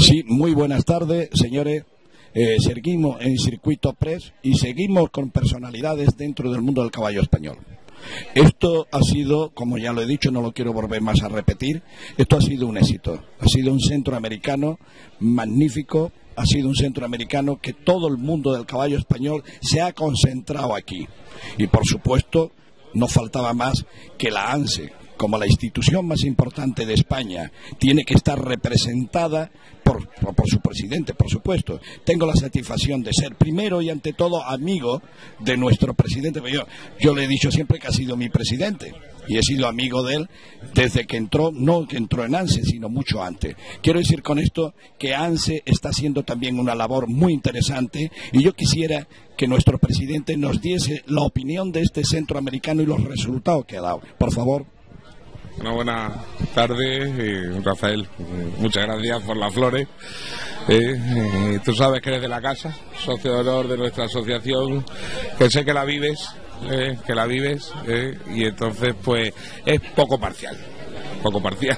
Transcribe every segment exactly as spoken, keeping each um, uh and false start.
Sí, muy buenas tardes, señores. Eh, seguimos en Circuito Press y seguimos con personalidades dentro del mundo del caballo español. Esto ha sido, como ya lo he dicho, no lo quiero volver más a repetir, esto ha sido un éxito. Ha sido un centroamericano magnífico, ha sido un centroamericano que todo el mundo del caballo español se ha concentrado aquí. Y por supuesto, no faltaba más que la ANSE, como la institución más importante de España, tiene que estar representada por, por, por su presidente, por supuesto. Tengo la satisfacción de ser primero y ante todo amigo de nuestro presidente. Yo, yo le he dicho siempre que ha sido mi presidente y he sido amigo de él desde que entró, no que entró en ANSE, sino mucho antes. Quiero decir con esto que ANSE está haciendo también una labor muy interesante y yo quisiera que nuestro presidente nos diese la opinión de este centroamericano y los resultados que ha dado. Por favor. Una buena tarde, eh, Rafael, muchas gracias por las flores. Eh, eh, tú sabes que eres de la casa, socio de honor de nuestra asociación, que sé que la vives, eh, que la vives, eh, y entonces pues es poco parcial. poco parcial.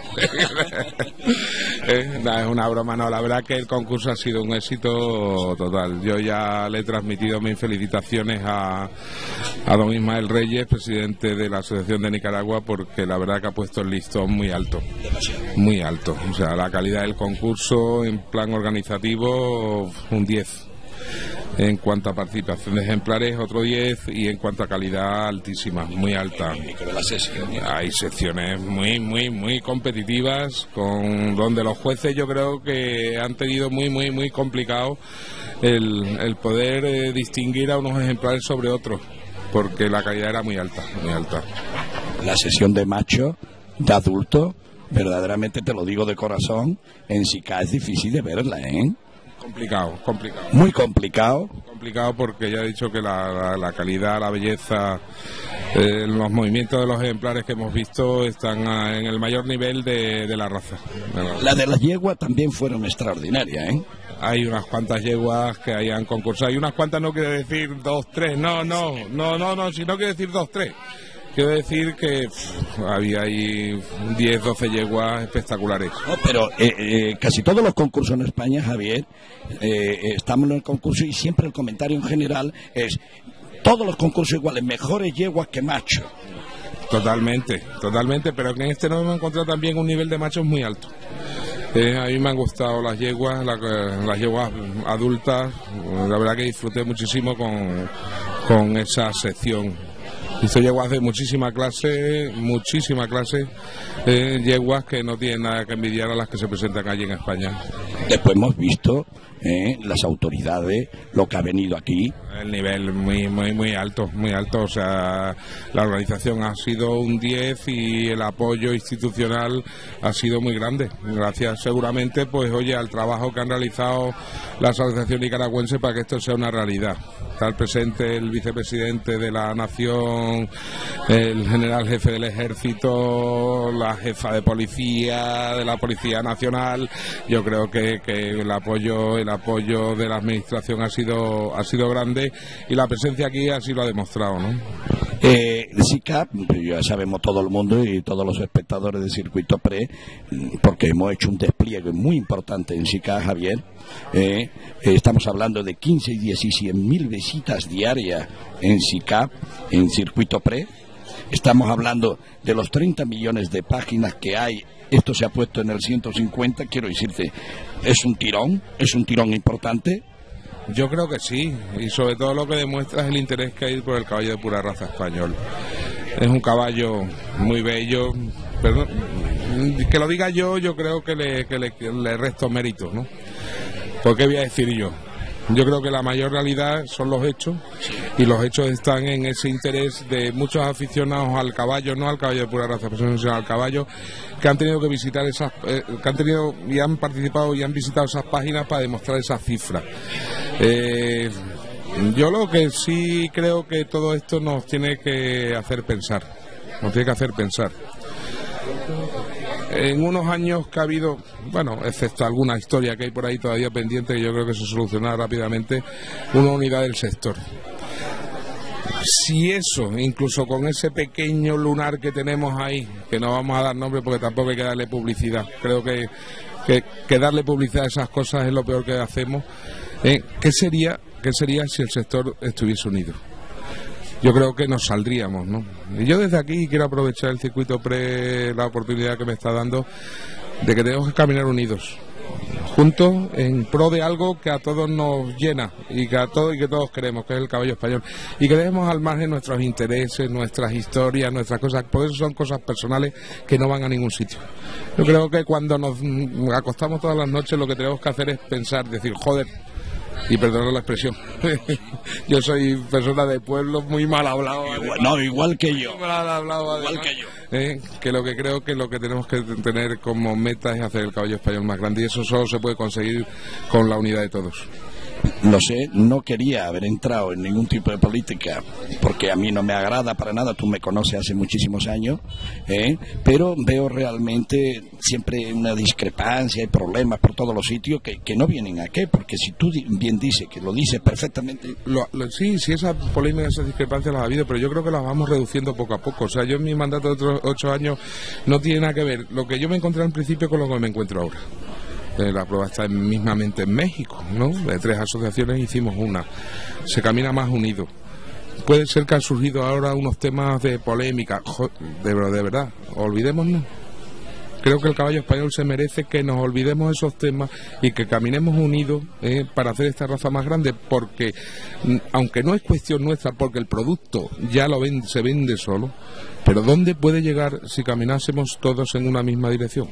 eh, no, es una broma, no, la verdad que el concurso ha sido un éxito total. Yo ya le he transmitido mis felicitaciones a, a don Ismael Reyes, presidente de la Asociación de Nicaragua, porque la verdad que ha puesto el listón muy alto, muy alto. O sea, la calidad del concurso en plan organizativo, un diez. En cuanto a participación de ejemplares, otro diez, y en cuanto a calidad, altísima, muy alta. Hay secciones muy, muy, muy competitivas, con donde los jueces yo creo que han tenido muy, muy, muy complicado el, el poder eh, distinguir a unos ejemplares sobre otros, porque la calidad era muy alta, muy alta. La sesión de macho, de adulto, verdaderamente te lo digo de corazón, en SICA es difícil de verla, ¿eh? Complicado, complicado. Muy complicado. Complicado porque ya he dicho que la, la, la calidad, la belleza, eh, los movimientos de los ejemplares que hemos visto están a, en el mayor nivel de, de la raza. De la, la de las yeguas también fueron extraordinarias, ¿eh? Hay unas cuantas yeguas que hayan concursado. Hay unas cuantas, no quiere decir dos, tres, no, no, no, no, no, si no quiere decir dos, tres. Quiero decir que pff, había ahí diez, doce yeguas espectaculares. No, pero eh, eh, casi todos los concursos en España, Javier, eh, estamos en el concurso y siempre el comentario en general es todos los concursos iguales, mejores yeguas que machos. Totalmente, totalmente, pero en este nos hemos encontrado también un nivel de machos muy alto. Eh, a mí me han gustado las yeguas, la, las yeguas adultas, la verdad que disfruté muchísimo con, con esa sección. Hizo yeguas de muchísima clase, muchísima clase, eh, yeguas que no tienen nada que envidiar a las que se presentan allí en España. Después hemos visto eh, las autoridades, lo que ha venido aquí. El nivel muy, muy, muy alto, muy alto, o sea, la organización ha sido un diez y el apoyo institucional ha sido muy grande. Gracias seguramente, pues oye, al trabajo que han realizado la Asociación Nicaragüense para que esto sea una realidad. Está presente el vicepresidente de la Nación, el general jefe del Ejército, la jefa de policía, de la Policía Nacional. Yo creo que, que el apoyo, el apoyo de la administración ha sido, ha sido grande y la presencia aquí así lo ha demostrado, ¿no? Eh, SICA, ya sabemos todo el mundo y todos los espectadores de Circuito Pre, porque hemos hecho un despliegue muy importante en SICA, Javier. Eh, estamos hablando de quince y diecisiete mil visitas diarias en SICA, en Circuito Pre. Estamos hablando de los treinta millones de páginas que hay. Esto se ha puesto en el ciento cincuenta, quiero decirte, es un tirón, es un tirón importante. Yo creo que sí, y sobre todo lo que demuestra es el interés que hay por el caballo de pura raza español. Es un caballo muy bello, perdón, que lo diga yo, yo creo que le, que le, que le resto méritos, ¿no? ¿Por qué voy a decir yo? Yo creo que la mayor realidad son los hechos, y los hechos están en ese interés de muchos aficionados al caballo, no al caballo de pura raza, sino al caballo, que han tenido que visitar esas, eh, que han tenido y han participado y han visitado esas páginas para demostrar esas cifras. Eh, yo lo que sí creo que todo esto nos tiene que hacer pensar, nos tiene que hacer pensar. En unos años que ha habido, bueno, excepto alguna historia que hay por ahí todavía pendiente, que yo creo que se solucionará rápidamente, una unidad del sector. Si eso, incluso con ese pequeño lunar que tenemos ahí, que no vamos a dar nombre porque tampoco hay que darle publicidad, creo que que, que darle publicidad a esas cosas es lo peor que hacemos. ¿Eh? ¿Qué sería, qué sería si el sector estuviese unido? Yo creo que nos saldríamos, ¿no? Y yo desde aquí quiero aprovechar el circuito pre, la oportunidad que me está dando de que tenemos que caminar unidos, juntos, en pro de algo que a todos nos llena y que a todos y que todos queremos, que es el caballo español, y que dejemos al margen nuestros intereses, nuestras historias, nuestras cosas, porque eso son cosas personales que no van a ningún sitio. Yo creo que cuando nos acostamos todas las noches lo que tenemos que hacer es pensar, decir, joder, y perdonad la expresión, yo soy persona de pueblo muy mal hablado. Igual, no, igual que yo. Mal hablado, igual que yo. Eh, que lo que creo que lo que tenemos que tener como meta es hacer el caballo español más grande, y eso solo se puede conseguir con la unidad de todos. Lo sé, no quería haber entrado en ningún tipo de política porque a mí no me agrada para nada, tú me conoces hace muchísimos años, ¿eh? Pero veo realmente siempre una discrepancia y problemas por todos los sitios que, que no vienen a qué, porque si tú bien dices, que lo dices perfectamente... Lo, lo, sí, sí, esa polémica, esas discrepancias las ha habido, pero yo creo que las vamos reduciendo poco a poco. O sea, yo en mi mandato de otros ocho años no tiene nada que ver lo que yo me encontré al principio con lo que me encuentro ahora. La prueba está mismamente en México, ¿no? De tres asociaciones hicimos una. Se camina más unido. Puede ser que han surgido ahora unos temas de polémica. De, de verdad, olvidémonos. Creo que el caballo español se merece que nos olvidemos esos temas y que caminemos unidos eh, para hacer esta raza más grande, porque aunque no es cuestión nuestra, porque el producto ya lo vende, se vende solo, pero ¿dónde puede llegar si caminásemos todos en una misma dirección?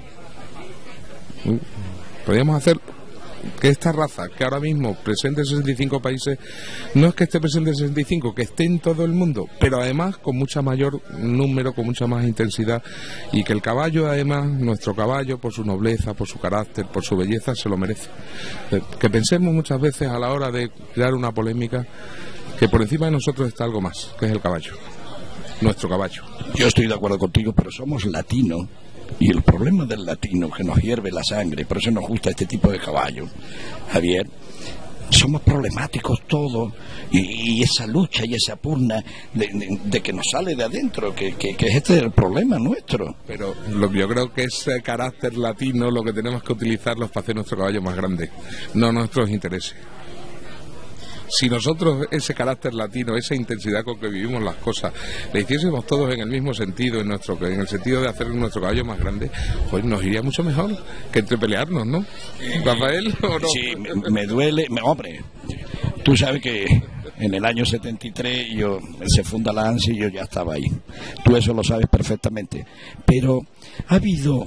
Podríamos hacer que esta raza, que ahora mismo presente en sesenta y cinco países, no es que esté presente en sesenta y cinco, que esté en todo el mundo, pero además con mucha mayor número, con mucha más intensidad, y que el caballo, además, nuestro caballo, por su nobleza, por su carácter, por su belleza, se lo merece. Que pensemos muchas veces a la hora de crear una polémica que por encima de nosotros está algo más, que es el caballo, nuestro caballo. Yo estoy de acuerdo contigo, pero somos latinos. Y el problema del latino, que nos hierve la sangre, por eso nos gusta este tipo de caballo, Javier, somos problemáticos todos, y, y esa lucha y esa pugna de, de, de que nos sale de adentro, que, que, que este es el problema nuestro. Pero lo, yo creo que ese carácter latino lo que tenemos que utilizarlo es para hacer nuestro caballo más grande, no nuestros intereses. Si nosotros ese carácter latino, esa intensidad con que vivimos las cosas, le hiciésemos todos en el mismo sentido, en nuestro en el sentido de hacer nuestro caballo más grande, pues nos iría mucho mejor que entre pelearnos, ¿no? Rafael, ¿o no? Sí, me, me duele, me, hombre, tú sabes que en el año setenta y tres yo, se funda la ANSI y yo ya estaba ahí. Tú eso lo sabes perfectamente. Pero ha habido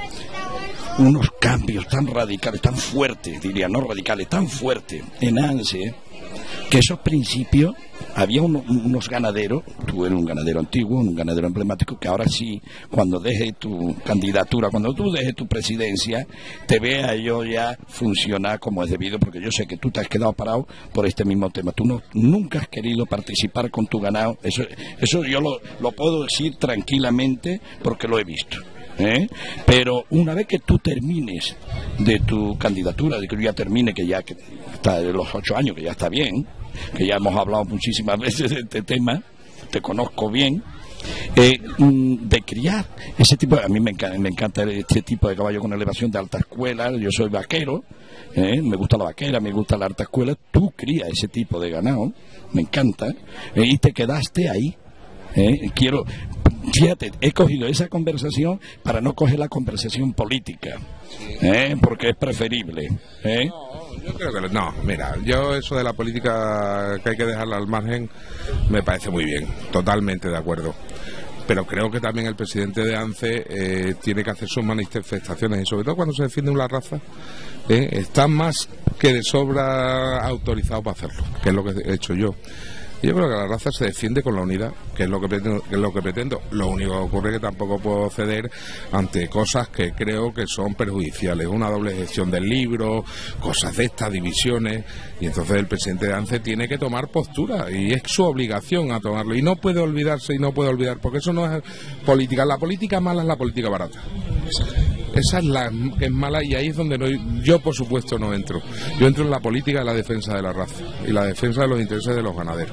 unos cambios tan radicales, tan fuertes, diría, no radicales, tan fuertes en ANSI, que esos principios, había uno, unos ganaderos, tú eres un ganadero antiguo, un ganadero emblemático, que ahora sí, cuando deje tu candidatura, cuando tú dejes tu presidencia, te vea yo ya funcionar como es debido, porque yo sé que tú te has quedado parado por este mismo tema. Tú no, nunca has querido participar con tu ganado, eso, eso yo lo, lo puedo decir tranquilamente porque lo he visto. ¿Eh? Pero una vez que tú termines de tu candidatura, de que yo ya termine, que ya que está de los ocho años, que ya está bien, que ya hemos hablado muchísimas veces de este tema, te conozco bien, eh, de criar ese tipo, a mí me encanta, me encanta este tipo de caballo con elevación de alta escuela. Yo soy vaquero, eh, me gusta la vaquera, me gusta la alta escuela. Tú crías ese tipo de ganado, me encanta, eh, y te quedaste ahí. Eh, quiero, fíjate, he cogido esa conversación para no coger la conversación política, eh, porque es preferible. Eh. No, yo creo que no, mira, yo eso de la política que hay que dejarla al margen me parece muy bien, totalmente de acuerdo. Pero creo que también el presidente de ANCE eh, tiene que hacer sus manifestaciones, y sobre todo cuando se defiende una raza, eh, está más que de sobra autorizado para hacerlo, que es lo que he hecho yo. Yo creo que la raza se defiende con la unidad, que es lo que pretendo. Que es lo que pretendo. Lo único que ocurre es que tampoco puedo ceder ante cosas que creo que son perjudiciales. Una doble gestión del libro, cosas de estas, divisiones. Y entonces el presidente de ANCE tiene que tomar postura, y es su obligación a tomarlo. Y no puede olvidarse y no puede olvidar, porque eso no es política. La política mala es la política barata. Esa es la que es mala y ahí es donde no, yo por supuesto no entro. Yo entro en la política de la defensa de la raza y la defensa de los intereses de los ganaderos.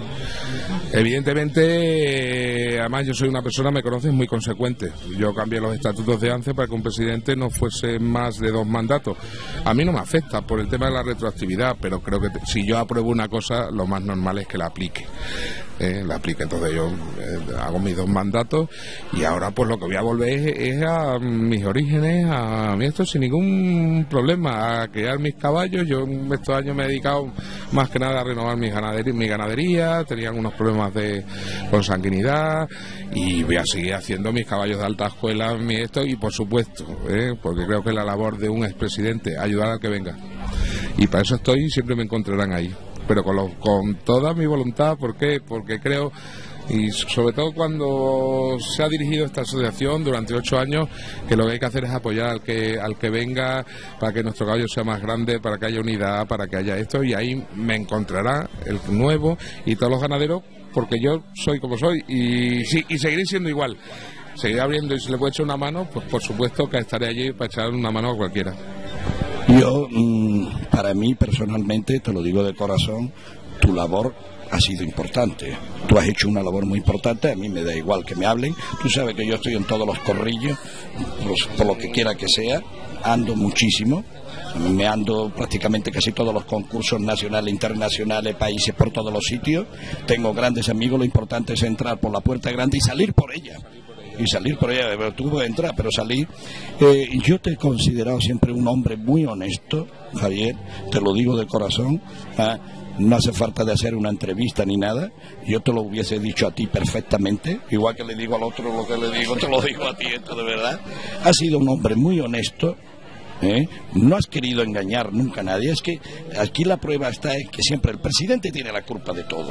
Evidentemente, eh, además yo soy una persona, me conoces, muy consecuente. Yo cambié los estatutos de ANCE para que un presidente no fuese más de dos mandatos. A mí no me afecta por el tema de la retroactividad, pero creo que te, si yo apruebo una cosa, lo más normal es que la aplique. Eh, la aplique, entonces yo eh, hago mis dos mandatos y ahora pues lo que voy a volver es, es a mis orígenes, a mí esto sin ningún problema, a criar mis caballos. Yo estos años me he dedicado más que nada a renovar mi ganadería, mi ganadería, tenían unos problemas de consanguinidad y voy a seguir haciendo mis caballos de alta escuela, mi esto y por supuesto, eh, porque creo que es la labor de un expresidente, ayudar al que venga. Y para eso estoy y siempre me encontrarán ahí. Pero con, lo, con toda mi voluntad, ¿por qué? Porque creo, y sobre todo cuando se ha dirigido esta asociación durante ocho años, que lo que hay que hacer es apoyar al que al que venga para que nuestro caballo sea más grande, para que haya unidad, para que haya esto, y ahí me encontrará el nuevo y todos los ganaderos, porque yo soy como soy y, sí, y seguiré siendo igual. Seguiré abriendo y si le puedo echar una mano, pues por supuesto que estaré allí para echar una mano a cualquiera. Yo, para mí personalmente, te lo digo de corazón, tu labor ha sido importante. Tú has hecho una labor muy importante, a mí me da igual que me hablen. Tú sabes que yo estoy en todos los corrillos, por, por lo que quiera que sea, ando muchísimo. Me ando prácticamente casi todos los concursos nacionales, internacionales, países, por todos los sitios. Tengo grandes amigos, lo importante es entrar por la puerta grande y salir por ella. Y salir por ella, tú puedes entrar, pero salir. Eh, yo te he considerado siempre un hombre muy honesto, Javier, te lo digo de corazón. ¿eh? No hace falta de hacer una entrevista ni nada, yo te lo hubiese dicho a ti perfectamente, igual que le digo al otro lo que le digo, te lo digo a ti, esto de verdad. Has sido un hombre muy honesto. ¿Eh? No has querido engañar nunca a nadie. Es que aquí la prueba está en que siempre el presidente tiene la culpa de todo.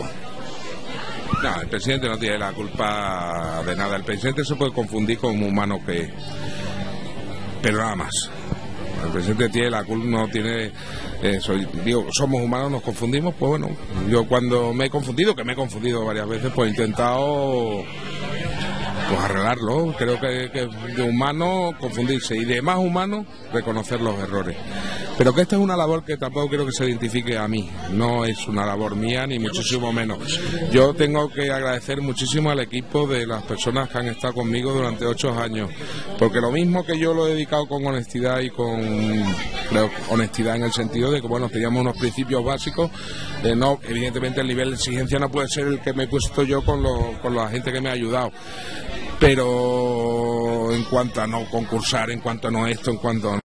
No, el presidente no tiene la culpa de nada. El presidente se puede confundir con un humano que es, pero nada más. El presidente tiene la culpa, no tiene, eh, soy, digo, somos humanos, nos confundimos, pues bueno, yo cuando me he confundido, que me he confundido varias veces, pues he intentado pues arreglarlo. Creo que, que de humano confundirse y de más humano reconocer los errores. Pero que esta es una labor que tampoco quiero que se identifique a mí, no es una labor mía ni muchísimo menos. Yo tengo que agradecer muchísimo al equipo de las personas que han estado conmigo durante ocho años, porque lo mismo que yo lo he dedicado con honestidad y con creo, honestidad en el sentido de que bueno, teníamos unos principios básicos, eh, no, evidentemente el nivel de exigencia no puede ser el que me he puesto yo con, lo, con la gente que me ha ayudado, pero en cuanto a no concursar, en cuanto a no esto, en cuanto a